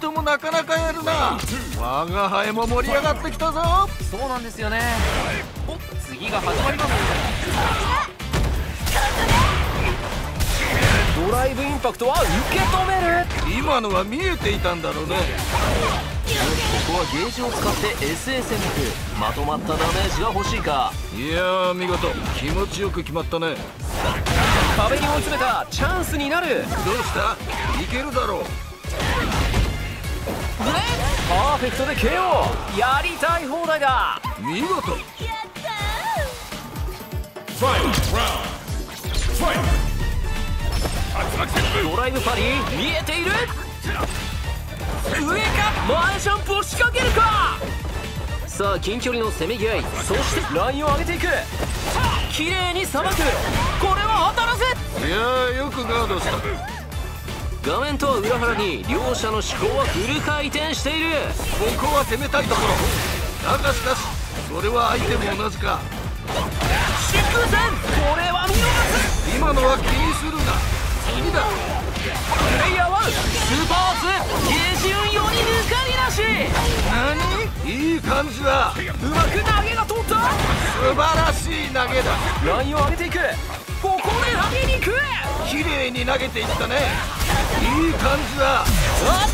ともなかなかやるな。我が輩も盛り上がってきたぞ。 そうなんですよね。お、次が始まります。ドライブインパクトは受け止める。 今のは見えていたんだろうね。 ここはゲージを使って SA 戦略。まとまったダメージが欲しいか。 いやー、見事気持ちよく決まったね。 壁に追い詰めた。チャンスになる。 どうした？いけるだろう。 パーフェクトで KO。 やりたい放題だ。 見事。 ドライブパリ見えている。上か前ジャンプを仕掛けるか。さあ近距離のせめぎ合い。そしてラインを上げていく。綺麗にさばく。これは当たらせ。 いやー、よくガードした。 画面とは裏腹に両者の思考はフル回転している。 ここは攻めたいところだが、しかしそれは相手も同じか。 疾風戦。これは見逃す。 今のは気にするな。次だ。 プレイヤー1スーパーアーツゲージ運用に抜かりなし。 何？いい感じだ。 うまく投げが通った。 素晴らしい投げだ。 ラインを上げていく。ここで投げに行く。 綺麗に投げていったね。いい感じだ。 当